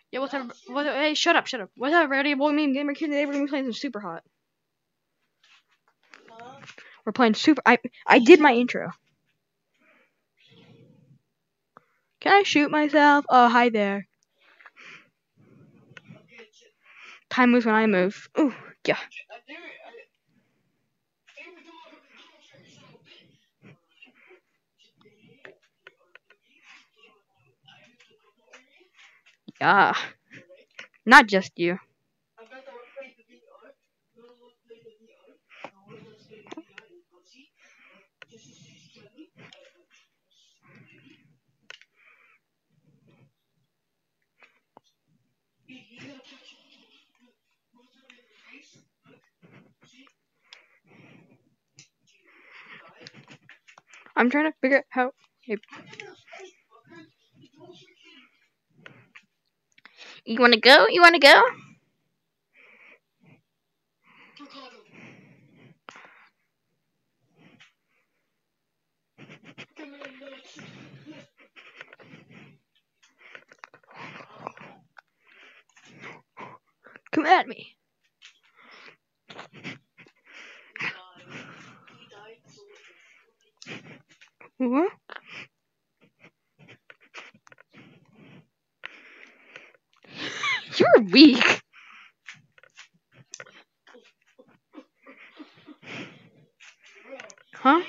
Yeah, what's up? Hey, shut up, shut up. What's up, everybody? Boy, me and Gamer Kid today we're gonna be playing some Super Hot. We're playing Super. I did my intro. Can I shoot myself? Oh, hi there. Time moves when I move. Ooh, yeah. Yeah. Not just you. I'm trying to figure out how. Hey, you wanna go? You wanna go? Come at me. What? You're weak. Huh?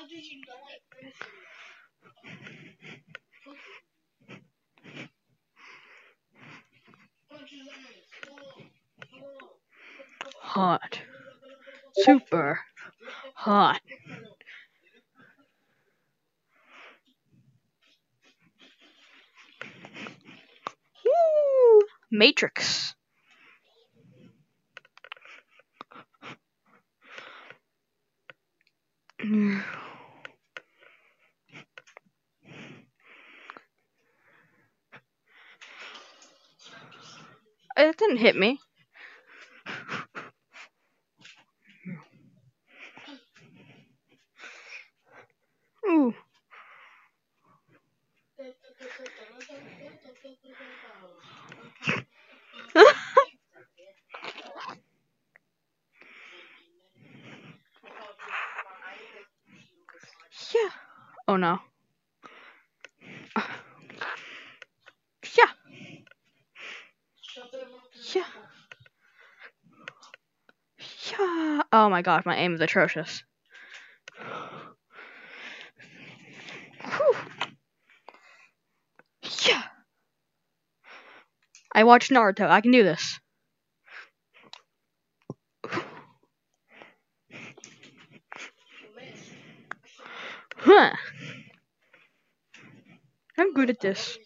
Hot. Super hot. Woo! Matrix. It didn't hit me. Ooh. Yeah. Oh no. Yeah. Yeah. Yeah. Oh my god, my aim is atrocious. Whew. Yeah. I watched Naruto. I can do this. Huh. I'm good at this.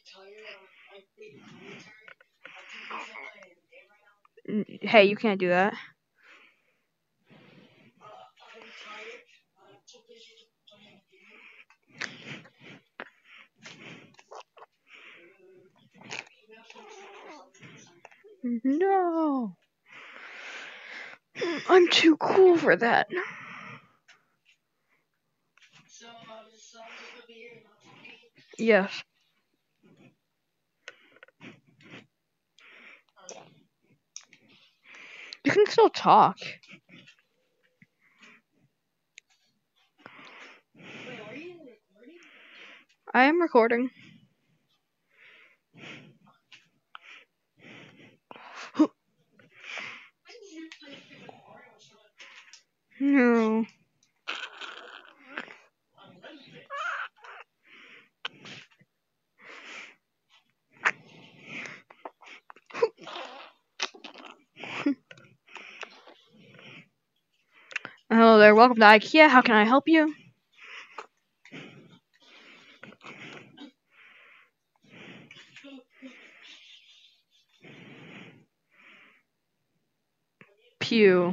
Hey, you can't do that. No. I'm too cool for that. Yes. You can still talk. I am recording. No. Hello there. Welcome to IKEA. How can I help you? Pew.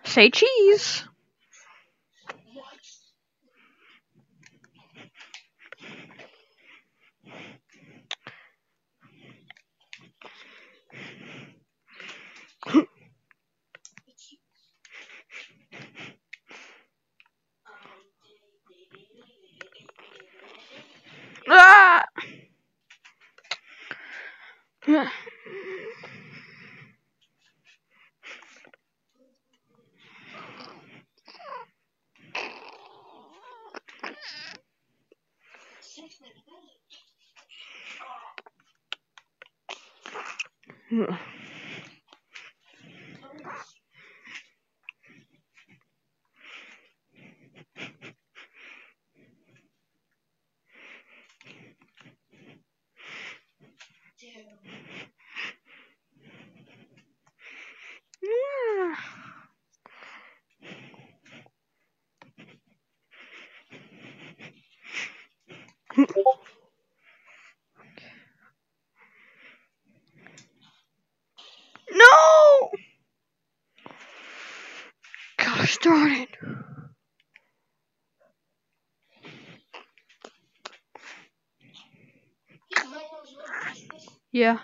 Say cheese. Ah! No! Gosh darn it. Yeah.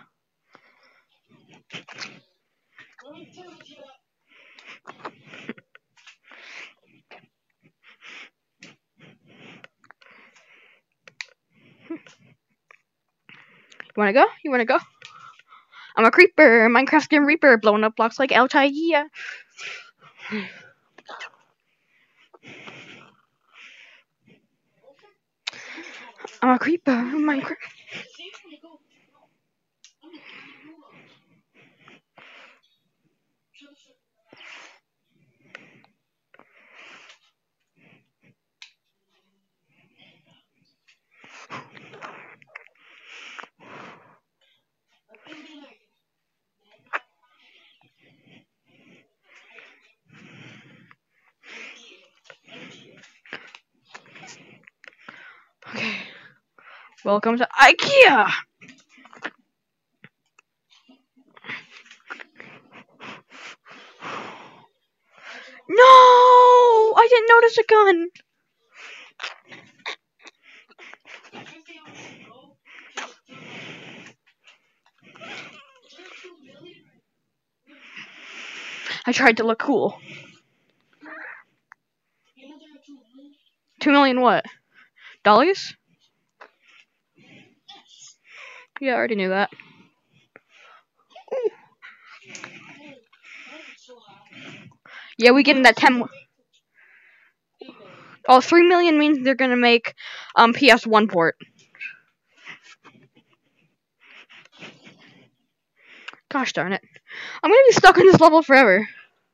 You wanna go? You wanna go? I'm a creeper, Minecraft Grim Reaper, blowing up blocks like Altair. I'm a creeper, Minecraft. Okay. Welcome to IKEA! No! I didn't notice a gun! I tried to look cool. 2 million what? Dollars? Yeah, I already knew that. Yeah, we get in that 10. Oh, 3 million means they're gonna make PS1 port. Gosh darn it. I'm gonna be stuck on this level forever.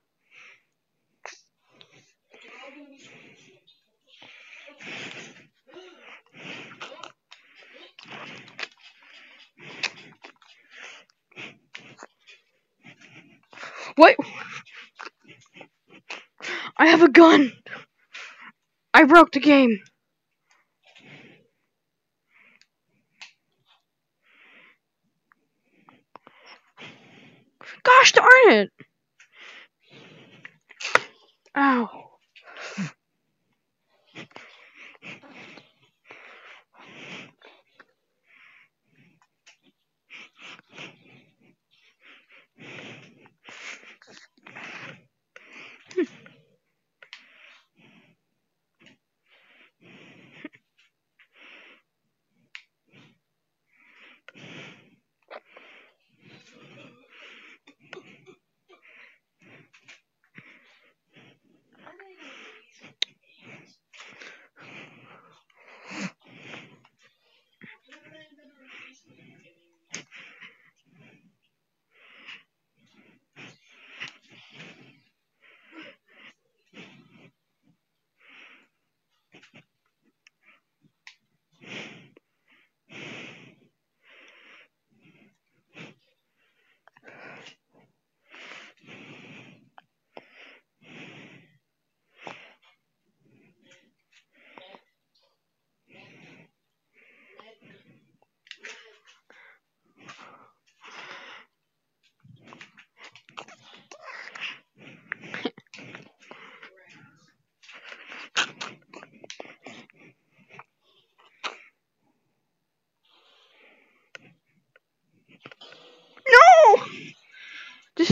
What? I have a gun! I broke the game. Gosh darn it! Ow.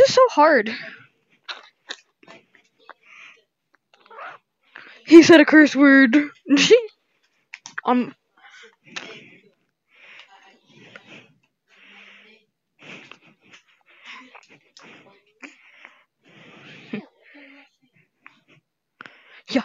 is so hard? He said a curse word. um. Yeah.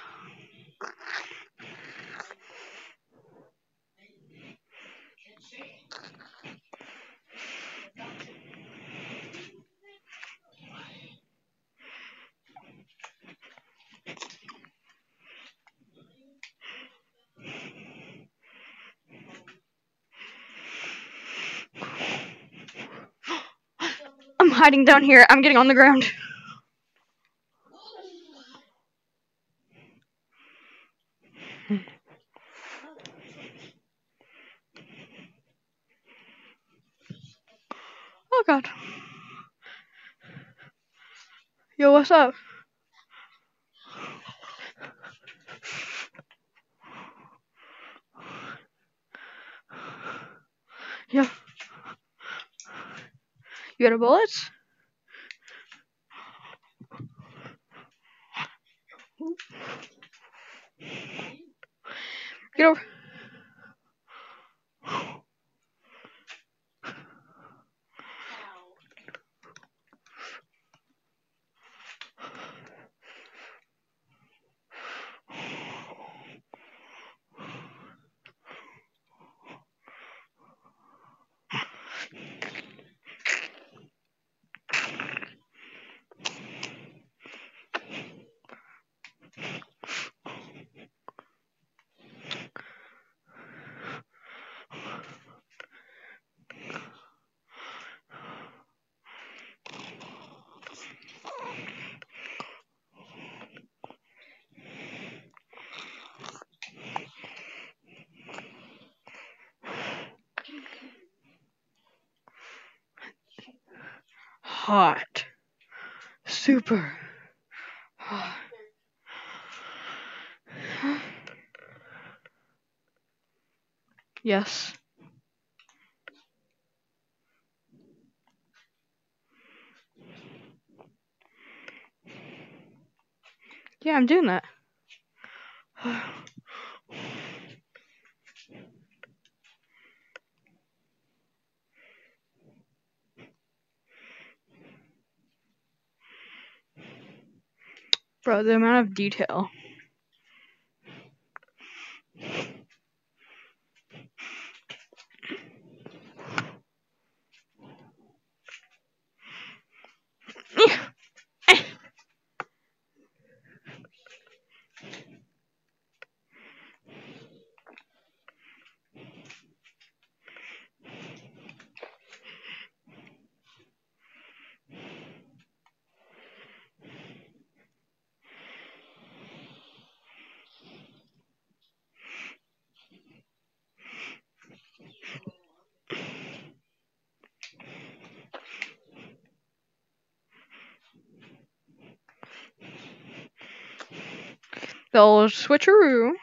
I'm hiding down here. I'm getting on the ground. Oh god. Yo, what's up? Yeah. You got a bullets? Get over. Hot. Super hot. Yes. Yeah, I'm doing that. Bro, the amount of detail. The old switcheroo.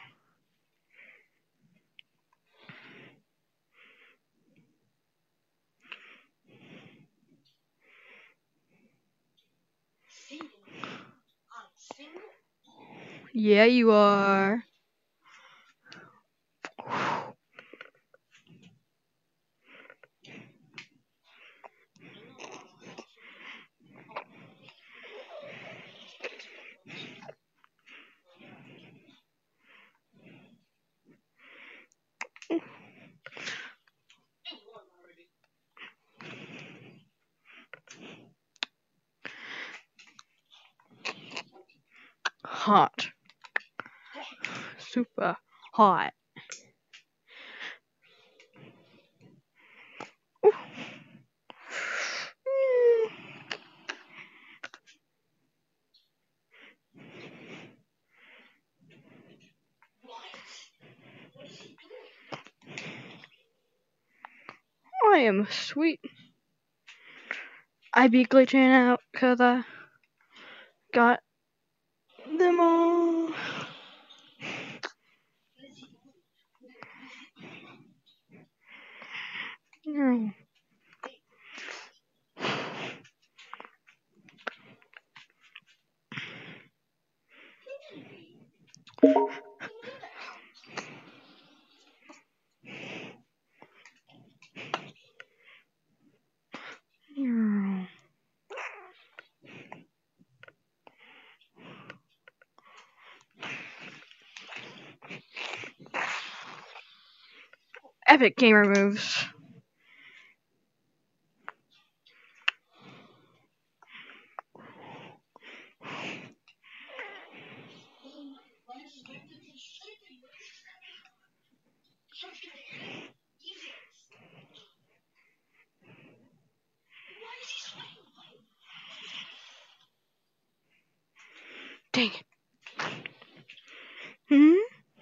Yeah, you are. Hot. Super hot. Ooh. I am sweet. I be glitching out because I got them all. No. epic gamer moves. Dang it. Hmm?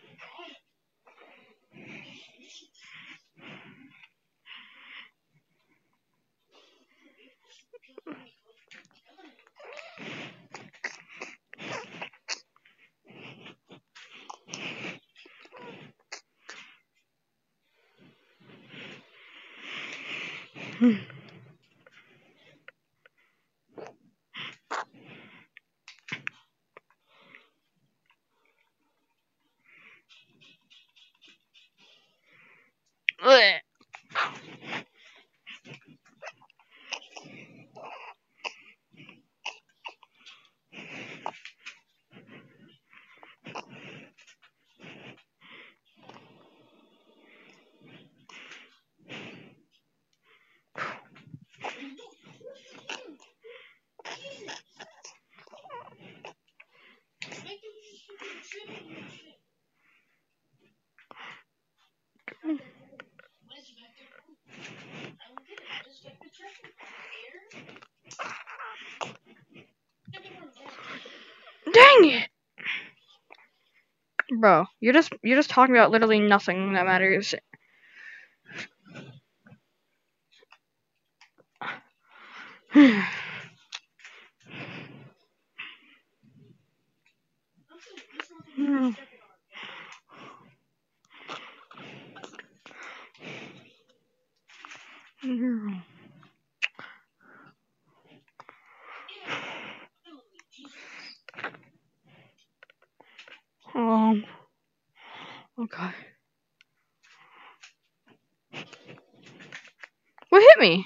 Blech. Dang it! Bro, you're just talking about literally nothing that matters. Okay. What hit me?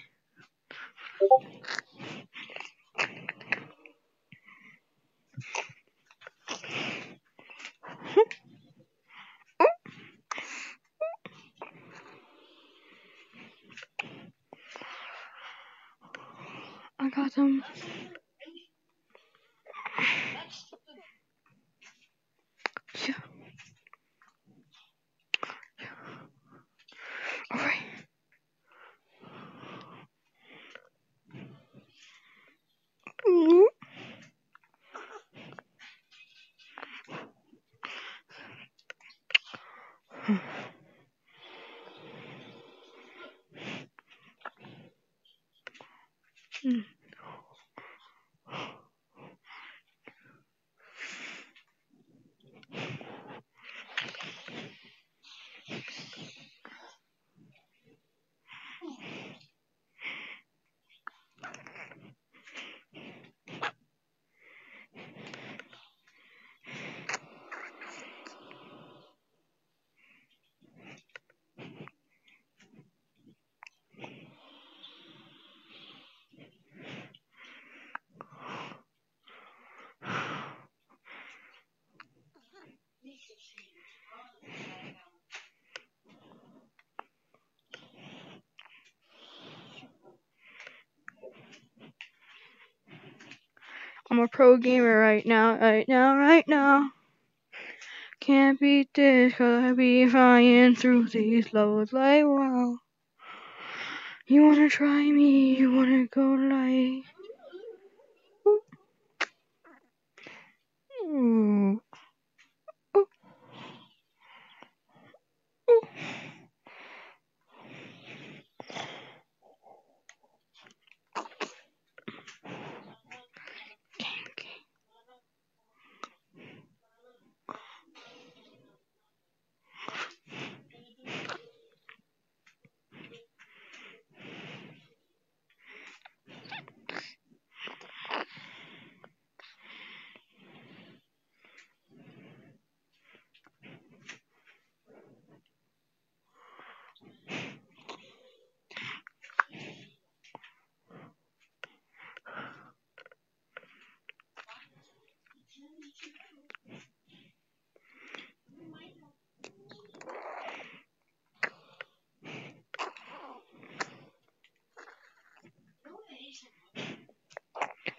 I got them. Yeah. Alright. I'm a pro gamer right now. Can't beat this, 'cause I be flying through these lows like wow. You wanna try me? You wanna go like? Ooh. Ooh. Ooh.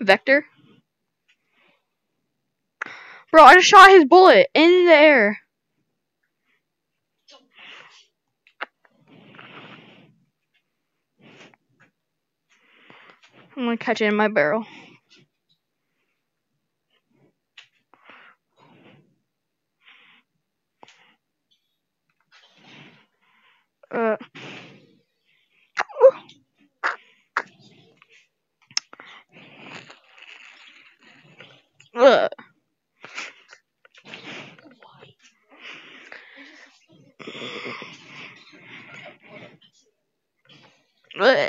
Vector? Bro, I just shot his bullet in the air. I'm gonna catch it in my barrel. Uh. Ugh. Ugh.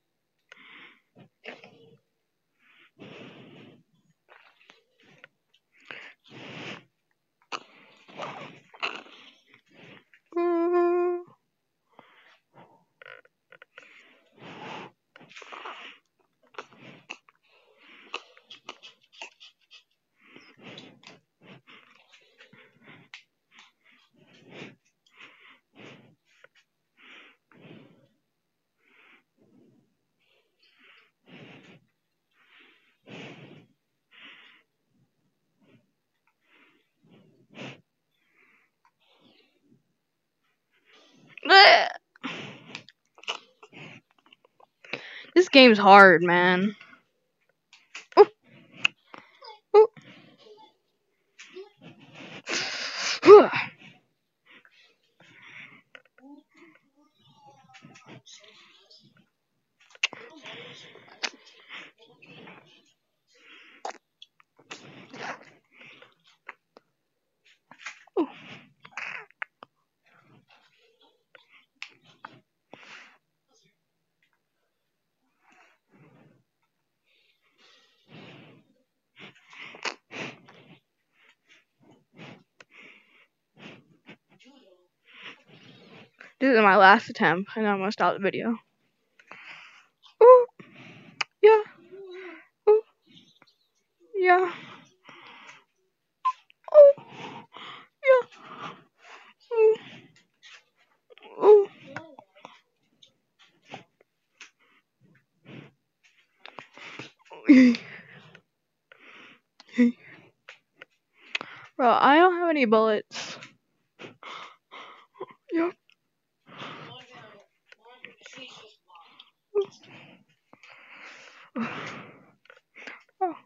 Ugh. This game's hard, man. Ooh. Ooh. Ooh. This is my last attempt, and I'm gonna stop the video. Ooh. Yeah. Ooh. Yeah. Ooh. Yeah. Ooh. Ooh. Bro, I don't have any bullets. Yep. Oh.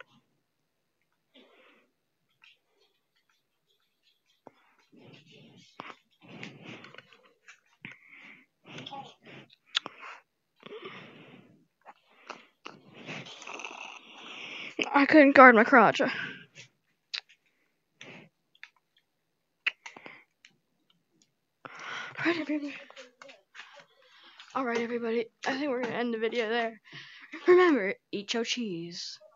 I couldn't guard my crotch. Alright, everybody. I think we're gonna end the video there. Remember, eat your cheese.